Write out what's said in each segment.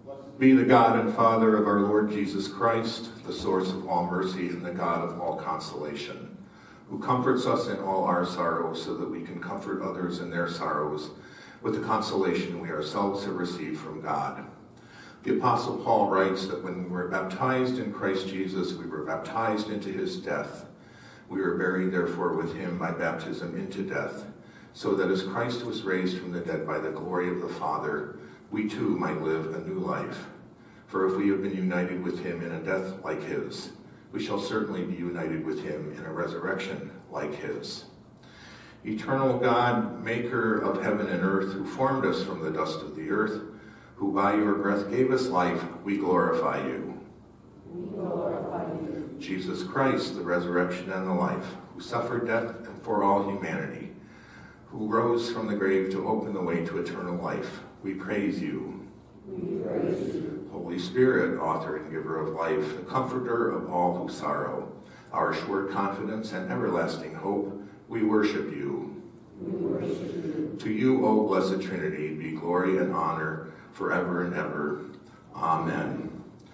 Be the God and Father of our Lord Jesus Christ, the source of all mercy and the God of all consolation, who comforts us in all our sorrows so that we can comfort others in their sorrows with the consolation we ourselves have received from God. The Apostle Paul writes that when we were baptized in Christ Jesus, we were baptized into his death. We were buried, therefore, with him by baptism into death, so that as Christ was raised from the dead by the glory of the Father, we too might live a new life. For if we have been united with him in a death like his, we shall certainly be united with him in a resurrection like his. Eternal God, maker of heaven and earth, who formed us from the dust of the earth, who by your breath gave us life, we glorify you. We glorify you. Jesus Christ, the resurrection and the life, who suffered death and for all humanity, who rose from the grave to open the way to eternal life, we praise you. We praise you. Holy Spirit, author and giver of life, the comforter of all who sorrow, our sure confidence and everlasting hope, we worship you. We worship you. To you, O blessed Trinity, be glory and honor forever and ever. Amen.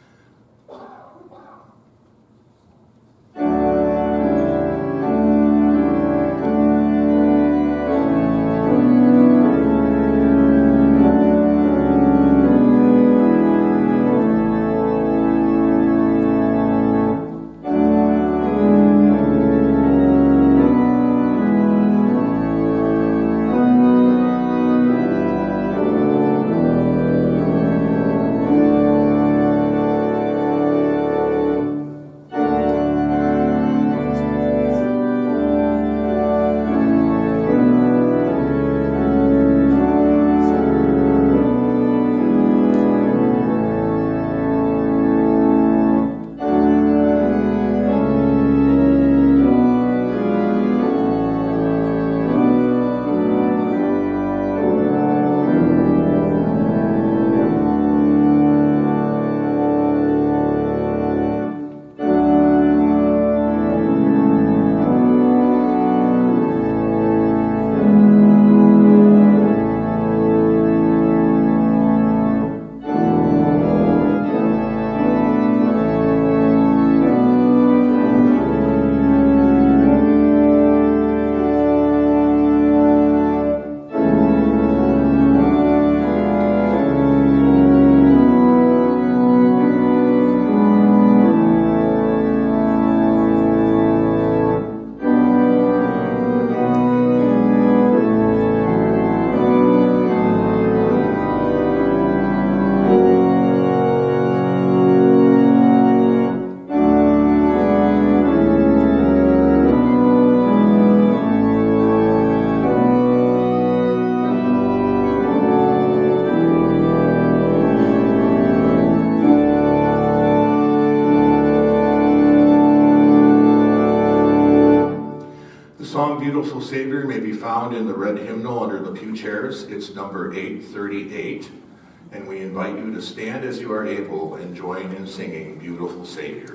Beautiful Savior may be found in the red hymnal under the pew chairs. It's number 838, and we invite you to stand as you are able and join in singing Beautiful Savior.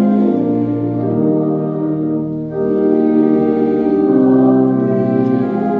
We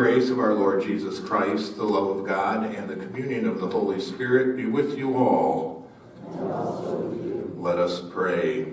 grace of our Lord Jesus Christ, the love of God, and the communion of the Holy Spirit be with you all. And also with you. Let us pray.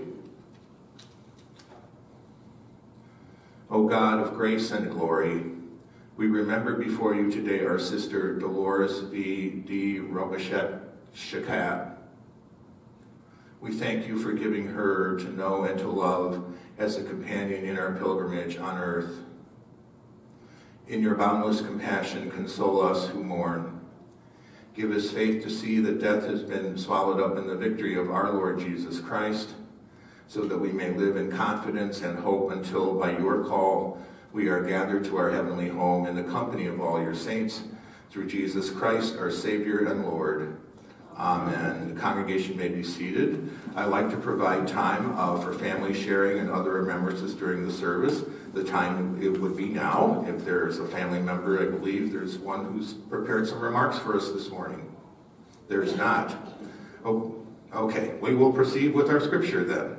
O God of grace and glory, we remember before you today our sister Dolores V. D. Robichette-Shakat. We thank you for giving her to know and to love as a companion in our pilgrimage on earth. In your boundless compassion, console us who mourn. Give us faith to see that death has been swallowed up in the victory of our Lord Jesus Christ, so that we may live in confidence and hope until, by your call, we are gathered to our heavenly home in the company of all your saints, through Jesus Christ, our Savior and Lord. Amen. The congregation may be seated. I like to provide time for family sharing and other remembrances during the service. The time it would be now. If there's a family member, I believe there's one who's prepared some remarks for us this morning. There's not. Oh, okay. We will proceed with our scripture then.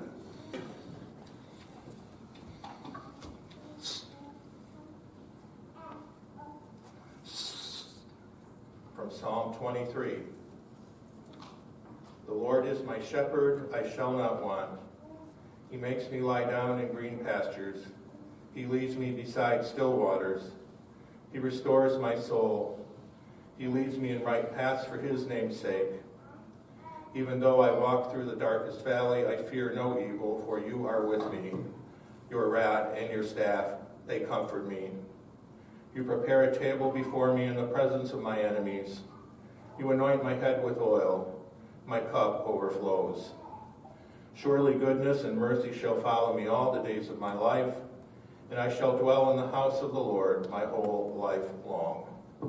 From Psalm 23. The Lord is my shepherd, I shall not want. He makes me lie down in green pastures. He leads me beside still waters. He restores my soul. He leads me in right paths for his name's sake. Even though I walk through the darkest valley, I fear no evil, for you are with me. Your rod and your staff, they comfort me. You prepare a table before me in the presence of my enemies. You anoint my head with oil. My cup overflows. Surely goodness and mercy shall follow me all the days of my life, and I shall dwell in the house of the Lord my whole life long.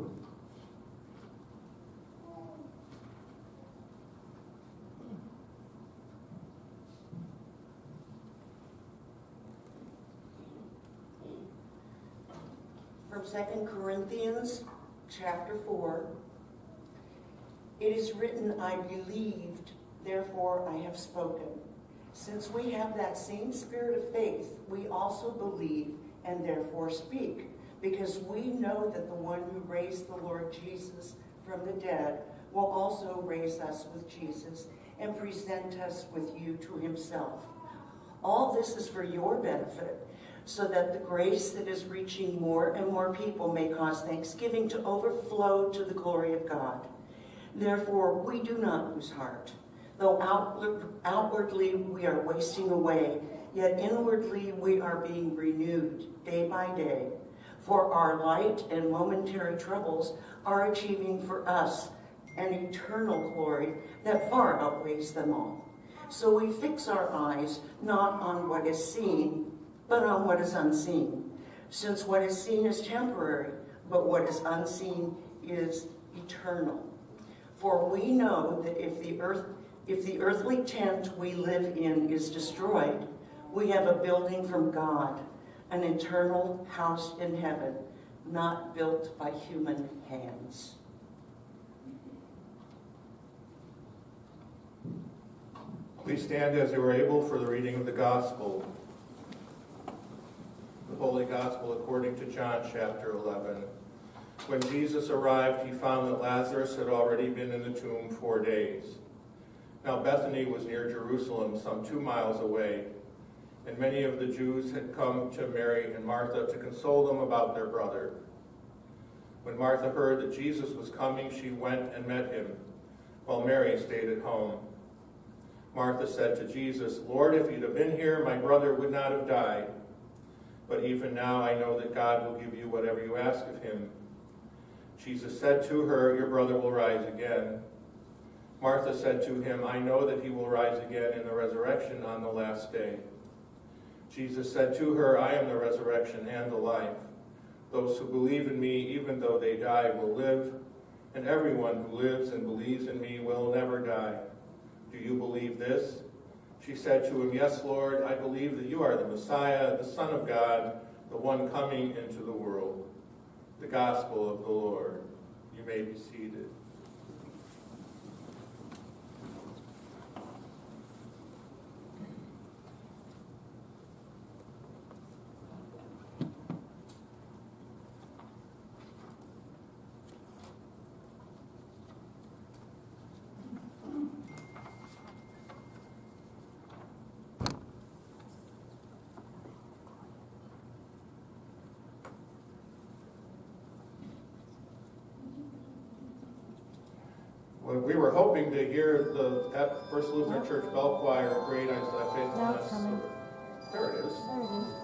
From 2 Corinthians chapter 4. It is written, I believed, therefore I have spoken. Since we have that same spirit of faith, we also believe and therefore speak, because we know that the one who raised the Lord Jesus from the dead will also raise us with Jesus and present us with you to himself. All this is for your benefit, so that the grace that is reaching more and more people may cause thanksgiving to overflow to the glory of God. Therefore, we do not lose heart. Though outwardly we are wasting away, yet inwardly we are being renewed day by day. For our light and momentary troubles are achieving for us an eternal glory that far outweighs them all. So we fix our eyes not on what is seen, but on what is unseen. Since what is seen is temporary, but what is unseen is eternal. For we know that if the earthly tent we live in is destroyed, we have a building from God, an eternal house in heaven, not built by human hands. Please stand as you are able for the reading of the Gospel. The Holy Gospel according to John chapter 11. When Jesus arrived, he found that Lazarus had already been in the tomb 4 days. Now Bethany was near Jerusalem, some 2 miles away, and many of the Jews had come to Mary and Martha to console them about their brother. When Martha heard that Jesus was coming, she went and met him, while Mary stayed at home. Martha said to Jesus, Lord, if you'd have been here, my brother would not have died. But even now I know that God will give you whatever you ask of him. Jesus said to her, your brother will rise again. Martha said to him, I know that he will rise again in the resurrection on the last day. Jesus said to her, I am the resurrection and the life. Those who believe in me, even though they die, will live, and everyone who lives and believes in me will never die. Do you believe this? She said to him, yes, Lord, I believe that you are the Messiah, the Son of God, the one coming into the world. The Gospel of the Lord. You may be seated. we were hoping to hear at First Lutheran Church Bell Choir, Great Is Thy Faithfulness. There it is. There it is.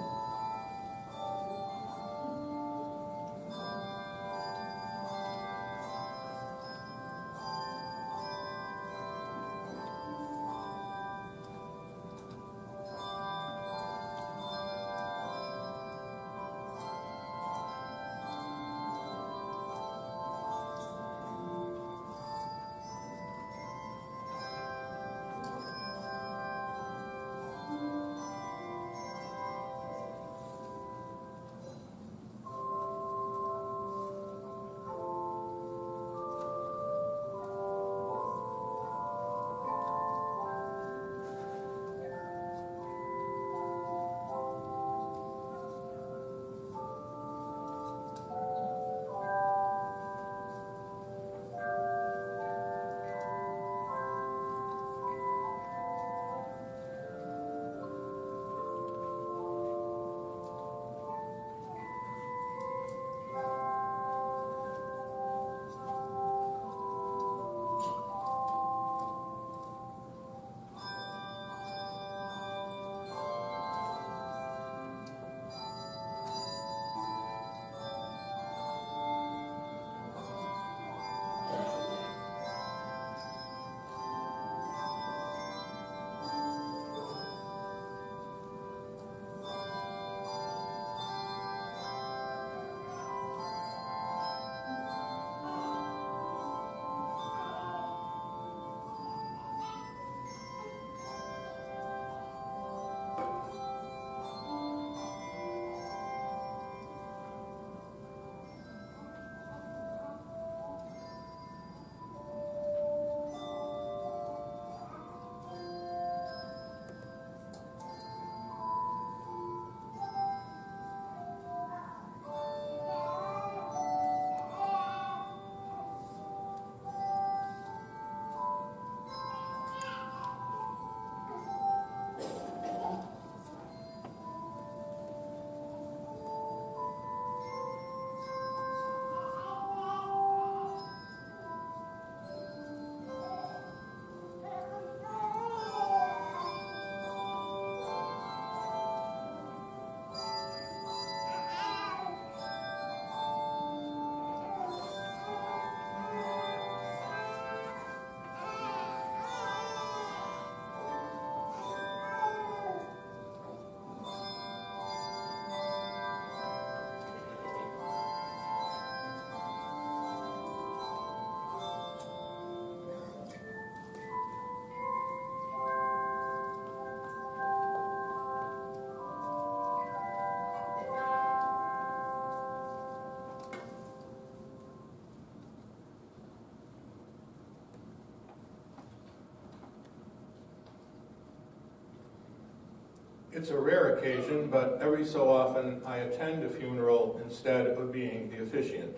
It's a rare occasion, but every so often I attend a funeral instead of being the officiant.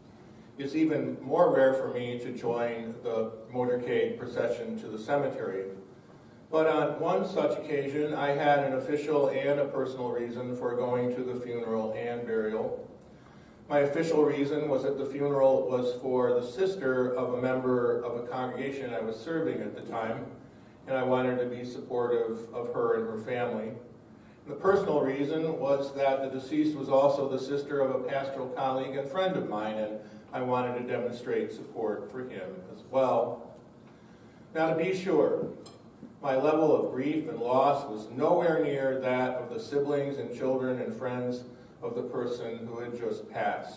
It's even more rare for me to join the motorcade procession to the cemetery. But on one such occasion, I had an official and a personal reason for going to the funeral and burial. My official reason was that the funeral was for the sister of a member of a congregation I was serving at the time, and I wanted to be supportive of her and her family. The personal reason was that the deceased was also the sister of a pastoral colleague and friend of mine, and I wanted to demonstrate support for him as well. Now, to be sure, my level of grief and loss was nowhere near that of the siblings and children and friends of the person who had just passed.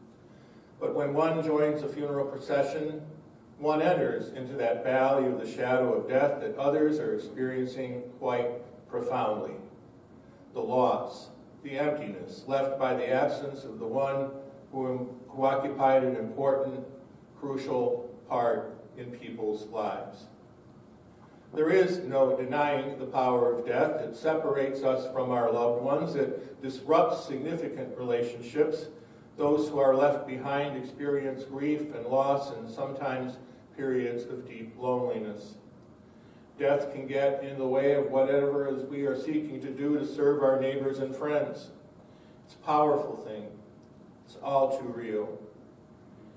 But when one joins a funeral procession, one enters into that valley of the shadow of death that others are experiencing quite profoundly. The loss, the emptiness left by the absence of the one who occupied an important, crucial part in people's lives. There is no denying the power of death. It separates us from our loved ones. It disrupts significant relationships. Those who are left behind experience grief and loss and sometimes periods of deep loneliness. Death can get in the way of whatever it is we are seeking to do to serve our neighbors and friends. It's a powerful thing. It's all too real.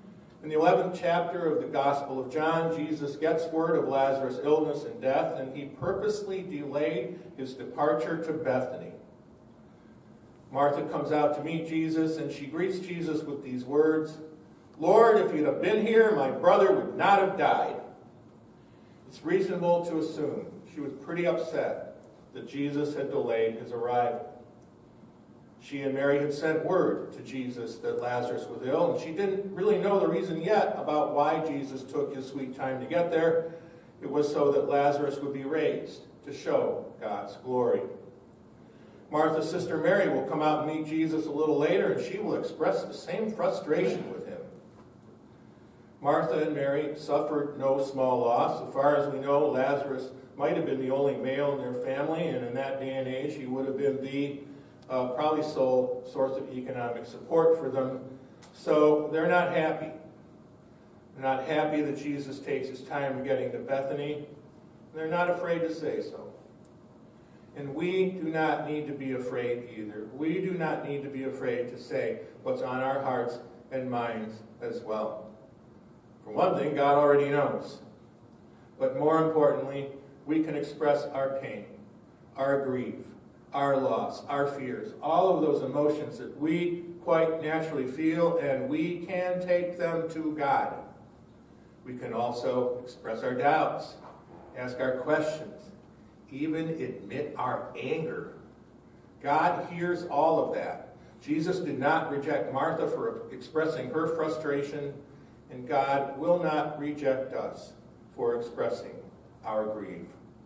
In the 11th chapter of the Gospel of John, Jesus gets word of Lazarus' illness and death, and he purposely delayed his departure to Bethany. Martha comes out to meet Jesus, and she greets Jesus with these words, "Lord, if you'd have been here, my brother would not have died." It's reasonable to assume she was pretty upset that Jesus had delayed his arrival. She and Mary had sent word to Jesus that Lazarus was ill, and she didn't really know the reason yet about why Jesus took his sweet time to get there. It was so that Lazarus would be raised to show God's glory. Martha's sister Mary will come out and meet Jesus a little later, and she will express the same frustration with him. Martha and Mary suffered no small loss. So far as we know, Lazarus might have been the only male in their family, and in that day and age, he would have been the probably sole source of economic support for them. So they're not happy. They're not happy that Jesus takes his time getting to Bethany. They're not afraid to say so. And we do not need to be afraid either. We do not need to be afraid to say what's on our hearts and minds as well. For one thing, God already knows. But more importantly, we can express our pain, our grief, our loss, our fears, all of those emotions that we quite naturally feel, and we can take them to God. We can also express our doubts, ask our questions, even admit our anger. God hears all of that. Jesus did not reject Martha for expressing her frustration, and God will not reject us for expressing our grief.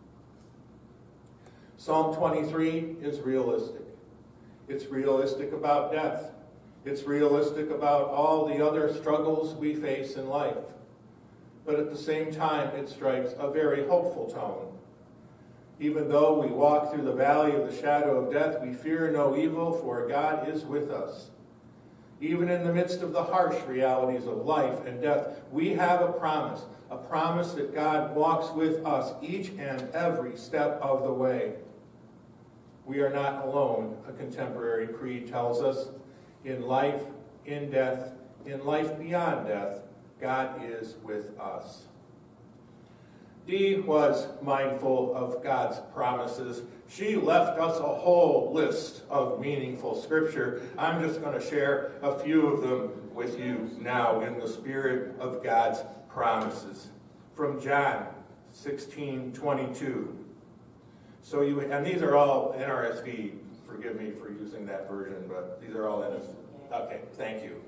Psalm 23 is realistic. It's realistic about death. It's realistic about all the other struggles we face in life. But at the same time, it strikes a very hopeful tone. Even though we walk through the valley of the shadow of death, we fear no evil, for God is with us. Even in the midst of the harsh realities of life and death, we have a promise that God walks with us each and every step of the way. We are not alone, a contemporary creed tells us. In life, in death, in life beyond death, God is with us. Dee was mindful of God's promises. She left us a whole list of meaningful scripture. I'm just going to share a few of them with you now in the spirit of God's promises. From John 16:22. And these are all NRSV. Forgive me for using that version, but these are all NRSV. Okay, thank you.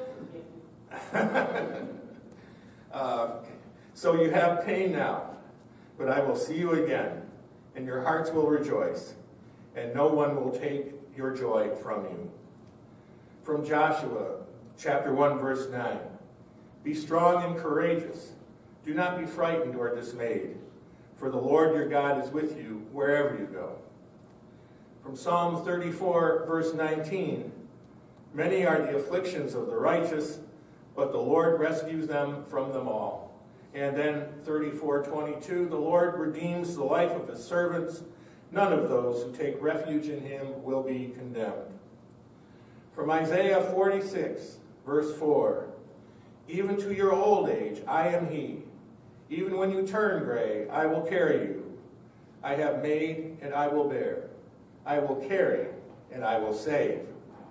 So you have pain now, but I will see you again, and your hearts will rejoice, and no one will take your joy from you. From Joshua, chapter 1, verse 9. Be strong and courageous. Do not be frightened or dismayed, for the Lord your God is with you wherever you go. From Psalm 34, verse 19. Many are the afflictions of the righteous, but the Lord rescues them from them all. And then 34:22, the Lord redeems the life of his servants. None of those who take refuge in him will be condemned. From Isaiah 46, verse 4, even to your old age I am he. Even when you turn gray, I will carry you. I have made and I will bear. I will carry and I will save.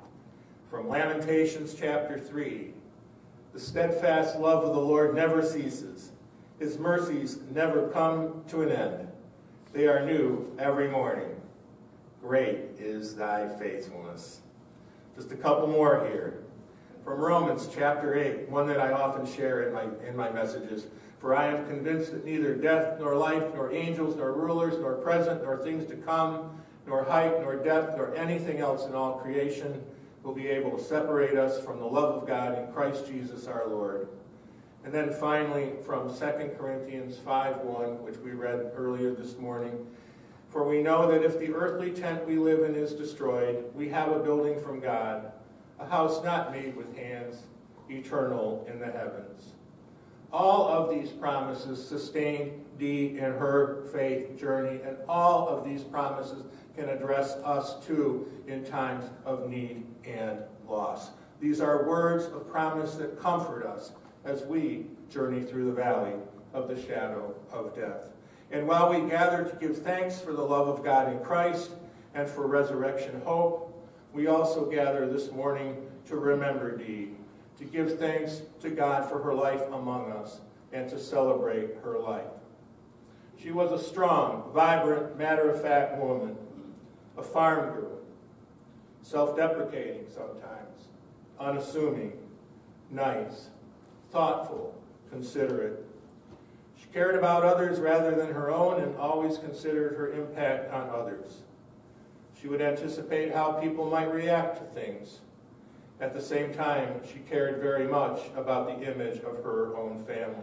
From Lamentations chapter 3, the steadfast love of the Lord never ceases. His mercies never come to an end. They are new every morning. Great is thy faithfulness. Just a couple more here. From Romans chapter 8, one that I often share in my messages. For I am convinced that neither death, nor life, nor angels, nor rulers, nor present, nor things to come, nor height, nor depth, nor anything else in all creation will be able to separate us from the love of God in Christ Jesus our Lord. And then finally, from 2 Corinthians 5:1, which we read earlier this morning, for we know that if the earthly tent we live in is destroyed, we have a building from God, a house not made with hands, eternal in the heavens. All of these promises sustained Dee in her faith journey, and all of these promises can address us too in times of need and loss. These are words of promise that comfort us as we journey through the valley of the shadow of death. And while we gather to give thanks for the love of God in Christ and for resurrection hope, we also gather this morning to remember Dee, to give thanks to God for her life among us, and to celebrate her life. She was a strong, vibrant, matter-of-fact woman, a farm girl, self-deprecating sometimes, unassuming, nice, thoughtful, considerate. She cared about others rather than her own and always considered her impact on others. She would anticipate how people might react to things. At the same time, she cared very much about the image of her own family.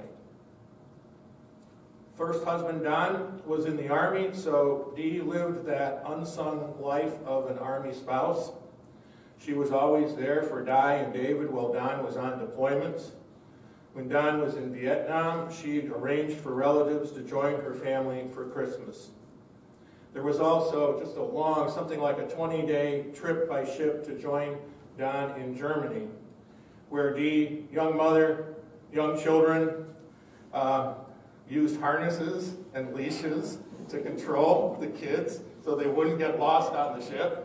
First husband, Don, was in the Army, so Dee lived that unsung life of an Army spouse. She was always there for Di and David while Don was on deployments. When Don was in Vietnam, she arranged for relatives to join her family for Christmas. There was also just a long, something like a 20-day trip by ship to join Don in Germany, where Dee, young mother, young children, used harnesses and leashes to control the kids so they wouldn't get lost on the ship.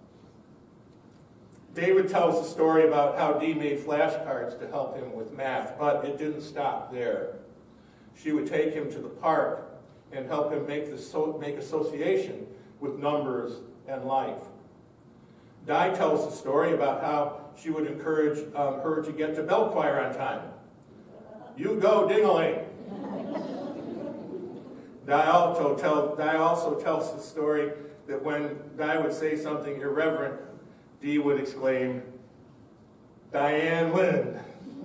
David tells the story about how Dee made flashcards to help him with math, but it didn't stop there. She would take him to the park and help him make association with numbers and life. Di tells the story about how she would encourage her to get to bell choir on time. You go, ding-a-ling. Di also tells the story that when Di would say something irreverent, Dee would exclaim, Diane Lynn.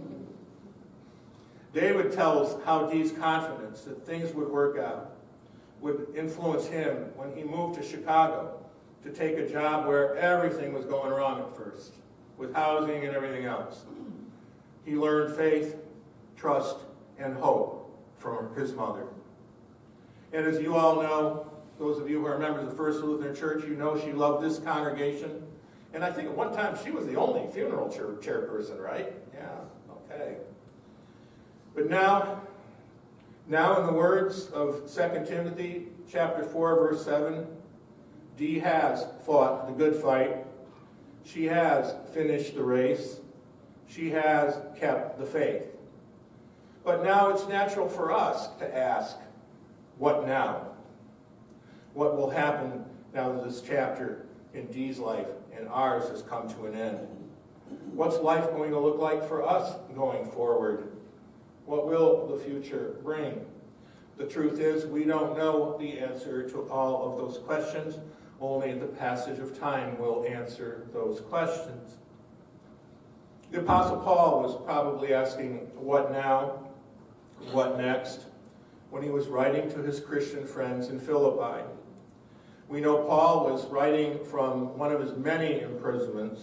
David tells how Dee's confidence that things would work out would influence him when he moved to Chicago to take a job where everything was going wrong at first, with housing and everything else. He learned faith, trust, and hope from his mother. And as you all know, those of you who are members of First Lutheran Church, you know she loved this congregation. And I think at one time she was the only funeral chairperson, right? Yeah, okay. But now in the words of 2 Timothy chapter 4, verse 7, Dee has fought the good fight. She has finished the race. She has kept the faith. But now it's natural for us to ask, what now? What will happen now that this chapter in Dee's life and ours has come to an end? What's life going to look like for us going forward? What will the future bring? The truth is, we don't know the answer to all of those questions. Only the passage of time will answer those questions. The Apostle Paul was probably asking, what now? What next? When he was writing to his Christian friends in Philippi. We know Paul was writing from one of his many imprisonments.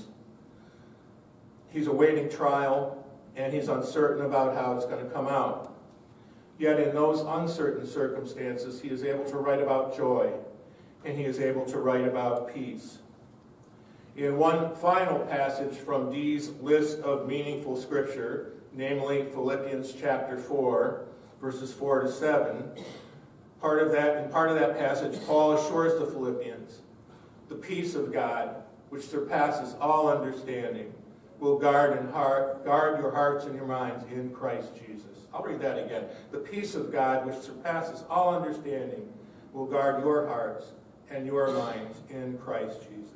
He's awaiting trial, and he's uncertain about how it's going to come out. Yet in those uncertain circumstances, he is able to write about joy, and he is able to write about peace. In one final passage from Dee's list of meaningful scripture, namely Philippians chapter 4, verses 4 to 7, in part of that passage, Paul assures the Philippians, the peace of God, which surpasses all understanding, will guard your hearts and your minds in Christ Jesus. I'll read that again. The peace of God, which surpasses all understanding, will guard your hearts and your minds in Christ Jesus.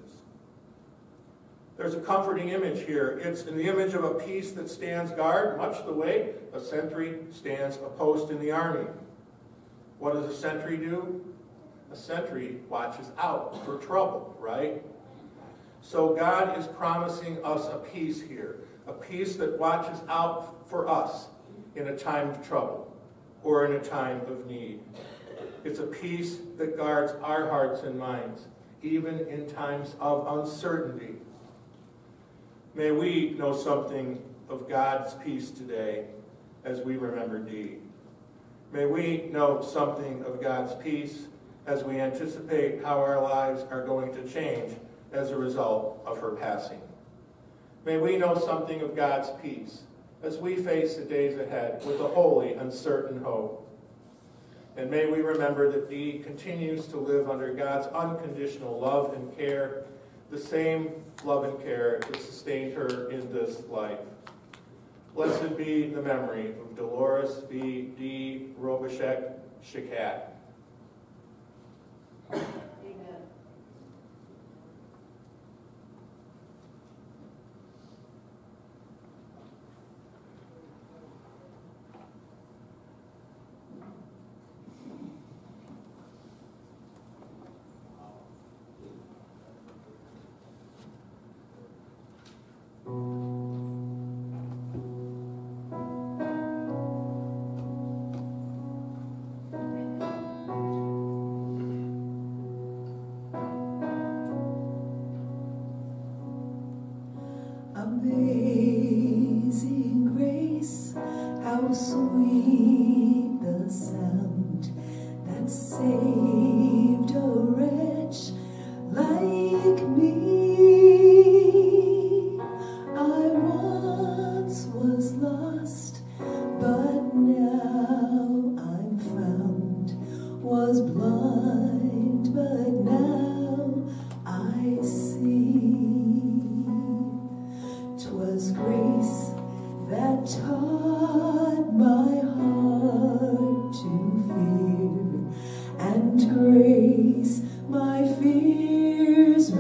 There's a comforting image here. It's in the image of a peace that stands guard, much the way a sentry stands a post in the army. What does a sentry do? A sentry watches out for trouble, right? So God is promising us a peace here, a peace that watches out for us in a time of trouble or in a time of need. It's a peace that guards our hearts and minds, even in times of uncertainty. May we know something of God's peace today as we remember Dee. May we know something of God's peace as we anticipate how our lives are going to change as a result of her passing. May we know something of God's peace as we face the days ahead with a holy and certain hope. And may we remember that Dee continues to live under God's unconditional love and care, the same love and care that sustained her in this life. Blessed be the memory of Dolores V. D. Robichek Shakat. Amen. Amazing grace, how sweet the sound that saved a wretch like me. I once was lost, but now I'm found, was blind, but now I see. 'Twas grace that taught my heart to fear, and grace my fears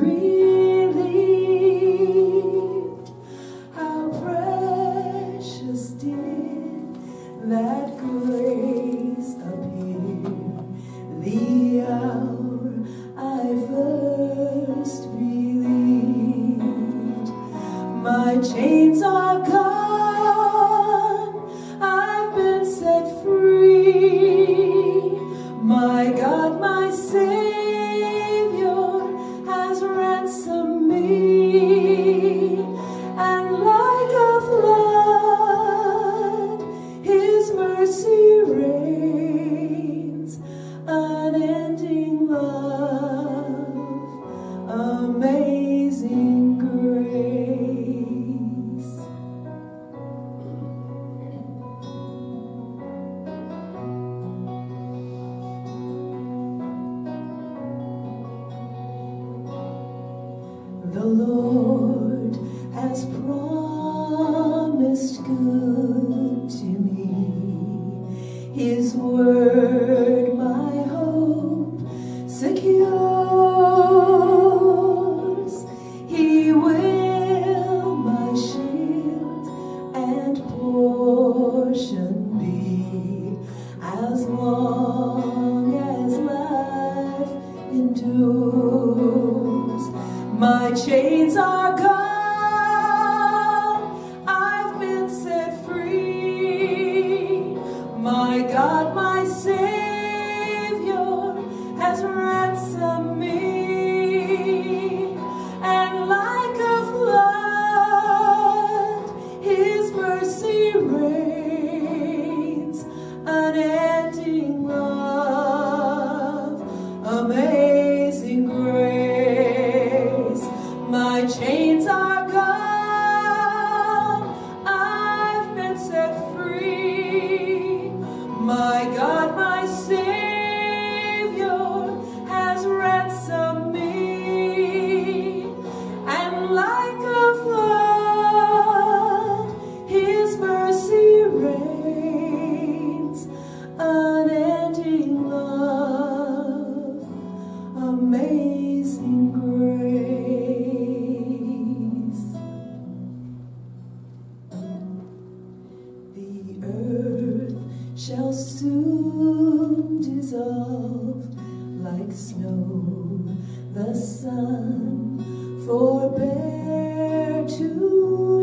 relieved. How precious did that grace appear the hour I first believed. My chains are gone, I've been set free. My God, my Savior, has ransomed me. And like a flood, His mercy reigns, unending love, amazing grace. The Lord has promised good to me. His word my hope secures. He will my shield and portion be, as long as life endures. My chains are gone, I've been set free. My God, my Savior, has ransomed me. And like a flood, His mercy reigns, unending love, amazing grace. My chains are gone, I've been set free. My God, my Savior, has ransomed me. And like a flood, His mercy reigns, unending love, amazing grace. The earth shall soon dissolve like snow, the sun forbear to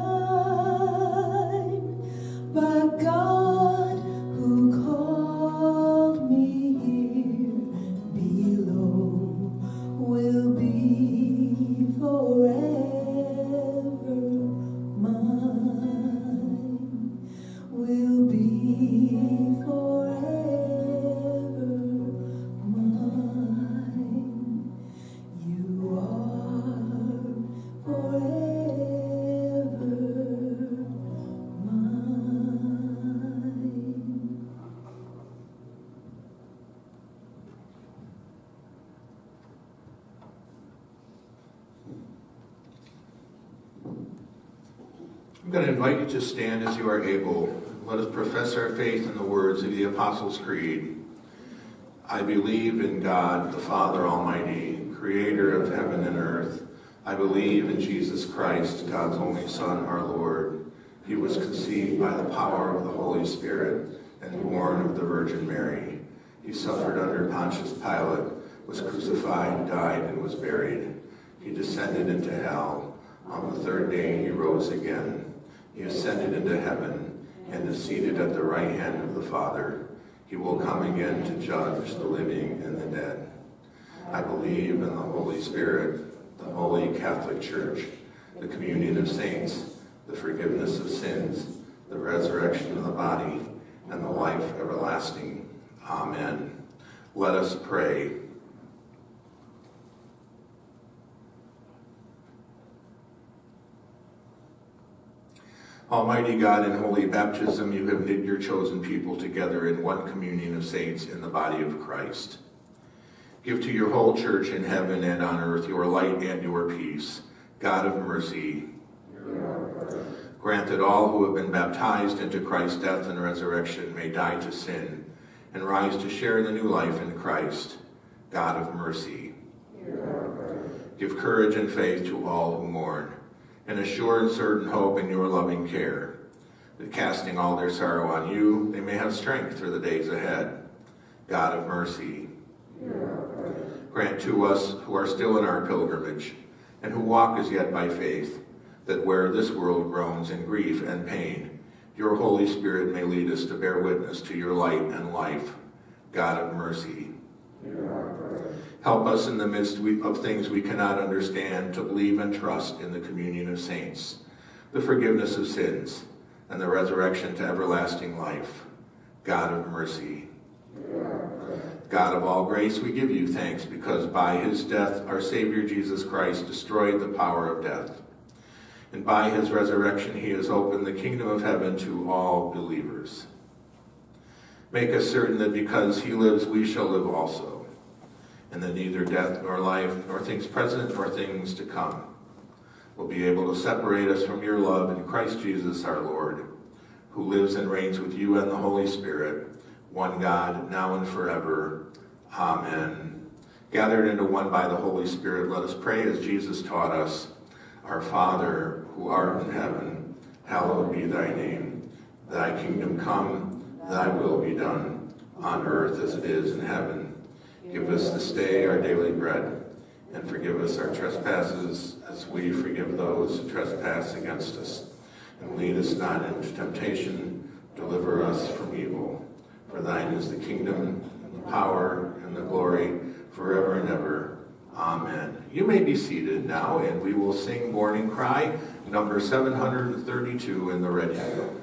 shine. But God, who called me here below, will be forever mine, will be forever mine. You are I'm going to invite you to stand as you are able. Let us profess our faith in the words of the Apostles' Creed. I believe in God, the Father Almighty, creator of heaven and earth. I believe in Jesus Christ, God's only Son, our Lord. He was conceived by the power of the Holy Spirit and born of the Virgin Mary. He suffered under Pontius Pilate, was crucified, died, and was buried. He descended into hell. On the third day he rose again. He ascended into heaven and is seated at the right hand of the Father. He will come again to judge the living and the dead. I believe in the Holy Spirit, the Holy Catholic Church, the communion of saints, the forgiveness of sins, the resurrection of the body, and the life everlasting. Amen. Let us pray. Almighty God, in holy baptism, you have knit your chosen people together in one communion of saints in the body of Christ. Give to your whole church in heaven and on earth your light and your peace. God of mercy, grant that all who have been baptized into Christ's death and resurrection may die to sin and rise to share the new life in Christ. God of mercy, give courage and faith to all who mourn, and a sure and certain hope in your loving care, that casting all their sorrow on you, they may have strength for the days ahead. God of mercy, grant to us who are still in our pilgrimage, and who walk as yet by faith, that where this world groans in grief and pain, your Holy Spirit may lead us to bear witness to your light and life. God of mercy, help us in the midst of things we cannot understand to believe and trust in the communion of saints, the forgiveness of sins, and the resurrection to everlasting life. God of mercy, God of all grace, we give you thanks because by his death our Savior Jesus Christ destroyed the power of death. And by his resurrection he has opened the kingdom of heaven to all believers. Make us certain that because he lives we shall live also, and that neither death nor life, nor things present nor things to come, will be able to separate us from your love in Christ Jesus our Lord, who lives and reigns with you and the Holy Spirit, one God, now and forever. Amen. Gathered into one by the Holy Spirit, let us pray as Jesus taught us. Our Father, who art in heaven, hallowed be thy name. Thy kingdom come, thy will be done, on earth as it is in heaven. Give us this day our daily bread, and forgive us our trespasses as we forgive those who trespass against us. And lead us not into temptation, deliver us from evil. For thine is the kingdom, and the power, and the glory, forever and ever. Amen. You may be seated now, and we will sing Morning Cry, number 732 in the red hymnal.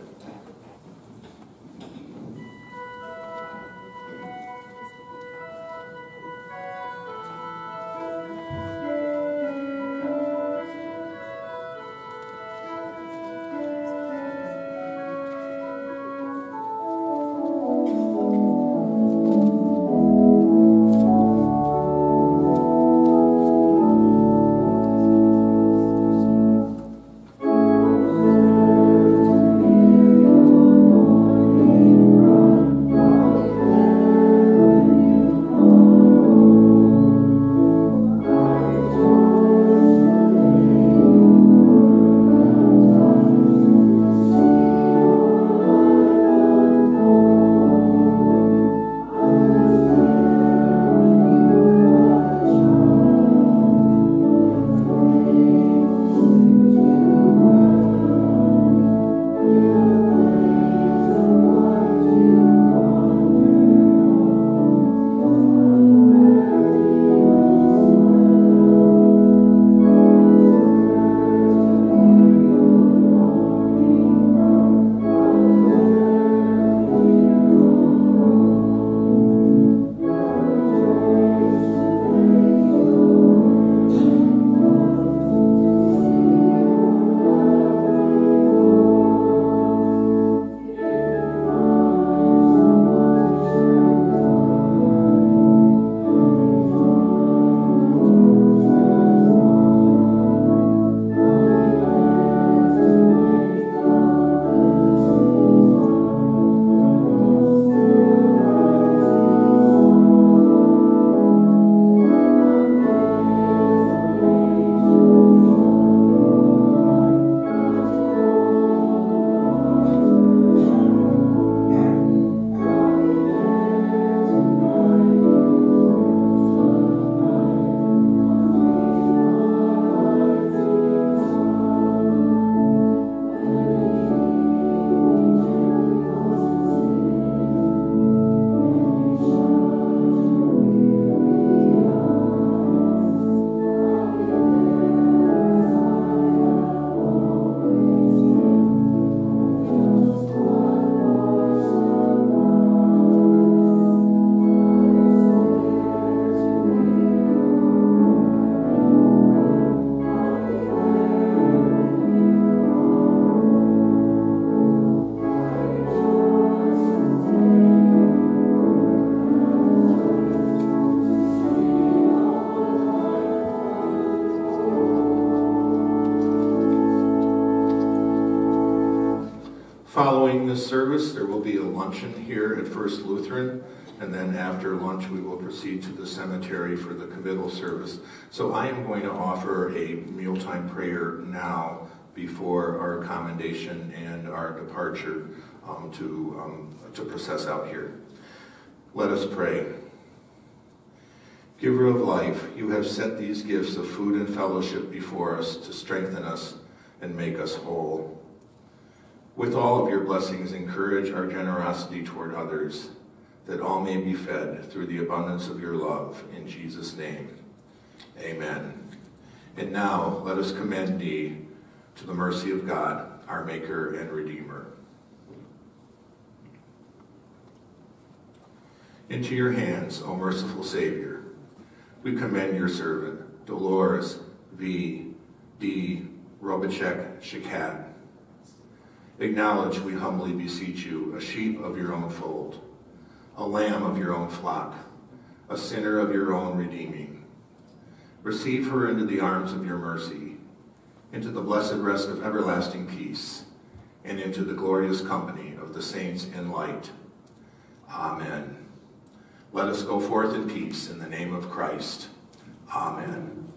Thank you. Following this service, there will be a luncheon here at First Lutheran, and then after lunch we will proceed to the cemetery for the committal service. So I am going to offer a mealtime prayer now before our commendation and our departure to process out here. Let us pray. Giver of life, you have set these gifts of food and fellowship before us to strengthen us and make us whole. With all of your blessings, encourage our generosity toward others, that all may be fed through the abundance of your love. In Jesus' name, amen. And now let us commend thee to the mercy of God, our Maker and Redeemer. Into your hands, O merciful Savior, we commend your servant, Dolores V. D. Robachek Shakat. Acknowledge, we humbly beseech you, a sheep of your own fold, a lamb of your own flock, a sinner of your own redeeming. Receive her into the arms of your mercy, into the blessed rest of everlasting peace, and into the glorious company of the saints in light. Amen. Let us go forth in peace in the name of Christ. Amen.